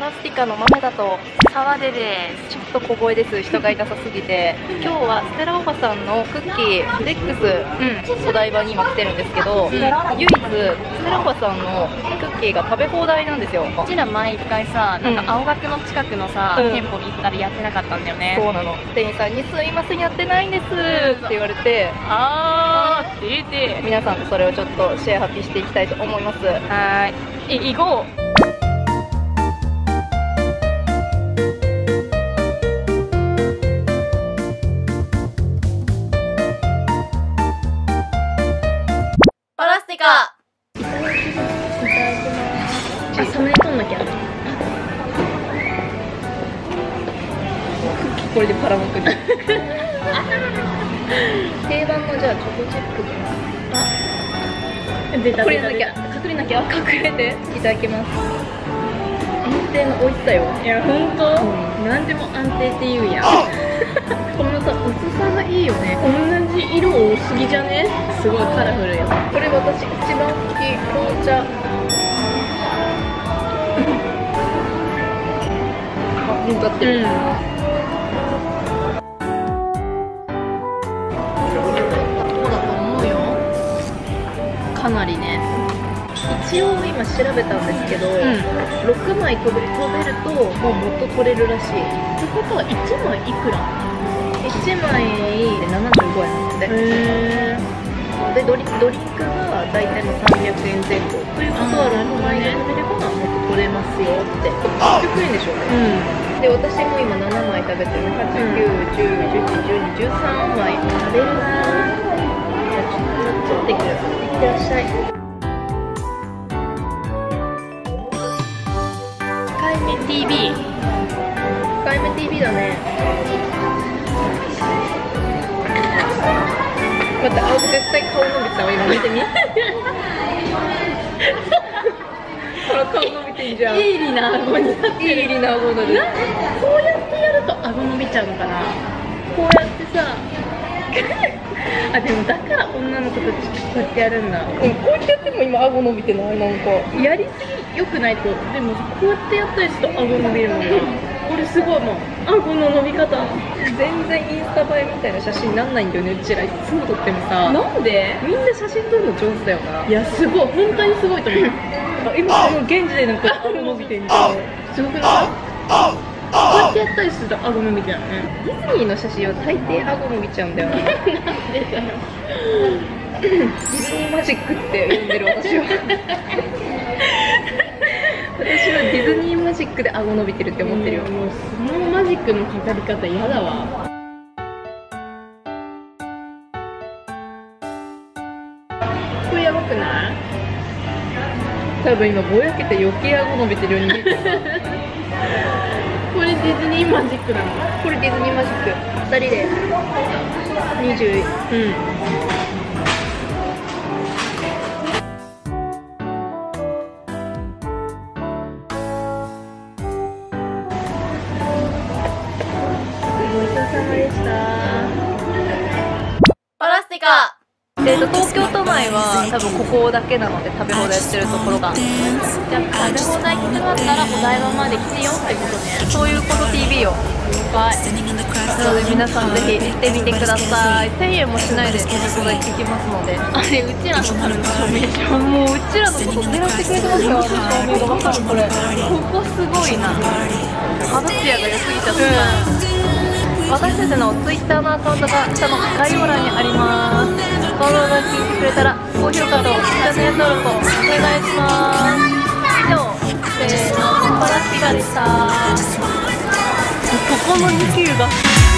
ラスティカの豆だと沢出です。ちょっと小声です、人がいなさすぎて。今日はステラおばさんのクッキーフレックス、お台場に今来てるんですけど、唯一ステラおばさんのクッキーが食べ放題なんですよ。 うちら毎回さ、なんか青学の近くのさ、店舗に行ったらやってなかったんだよね。 そうなの。店員さんに「すいません、やってないんです」って言われて、 あーって言って皆さんとそれをちょっとシェアハピしていきたいと思います。 はい、行こう。パラスティカ。いただきます。あ、サムネ撮んなきゃ。 これでパラまくり定番のじゃあチョコチップあ、出た。 これなきゃ、隠れなきゃ、隠れていただきます。安定の美味しさよ。 いや、ほんと、なんでも安定って言うやんこのさ、薄さがいいよね。同じ色多すぎじゃね。すごいカラフルよ。 これ私一番好き、紅茶。あ、向かってる。 かなりね。 一応今調べたんですけど、6枚飛べるともう元取れるらしい。 ってことは1枚いくら ？1枚で75円なんですね。でドリンクが大体もう300円前後ということは6枚で食べれば元取れますよって。800円でしょうね。で私も今7枚食べてる。8、9、10、11、12、13枚食べるな。じゃあちょっと取ってくる。いってらっしゃい。 カイメ TV。 カイメ TV だね。待って、青絶対顔伸びたわ。今見てみほら顔伸びてんじゃん。 鋭利な顎になってる。 鋭利な顎になる。 こうやってやると顎伸びちゃうのかな。こうやってさあ、でもだから女の子たちこうやってやるんだ。 こうやってやっても今顎伸びてない？なんかやりすぎ良くないと。でもこうやってやったりすると顎伸びるもんな。これすごいもん、顎の伸び方。 全然インスタ映えみたいな写真なんないんだよね。うちらいつも撮ってもさ。 なんで？ みんな写真撮るの上手だよな。 いや、すごい、本当にすごいと思う今この現時でなんか顎伸びてんじゃん。 すごくない？こうやってやったりすると顎伸びちゃうね。 ディズニーの写真は大抵顎伸びちゃうんだよな。 なんでだよ。 ディズニーマジックって呼んでる私は。私はディズニーマジックで顎伸びてるって思ってるよ。 もうそのマジックのかかり方嫌だわ。これやばくない？ 多分今ぼやけて余計顎伸びてるように見えてる。 これディズニーマジックなの？ これディズニーマジック。2人で20。ごちそうさまでした。 パラスティカ。 東京都内は多分ここだけなので、食べ放題やってるところが。 じゃあ食べ放題来たかったらお台場まで来てよってことね。 そういうこと TV よ。 はい。 なので皆さんぜひ行ってみてください。1000円もしないで食べ放題できますので。 あれ、うちらのための証明書。 もううちらのこと狙ってくれてますよ。証明がわかる。これここすごいな。 肌ツヤが良すぎちゃった。私たちの Twitter のアカウントが下の概要欄にあります。フォローが聞いてくれたら高評価とチャンネル登録をお願いします。以上、パラスティカでした。ここの2球が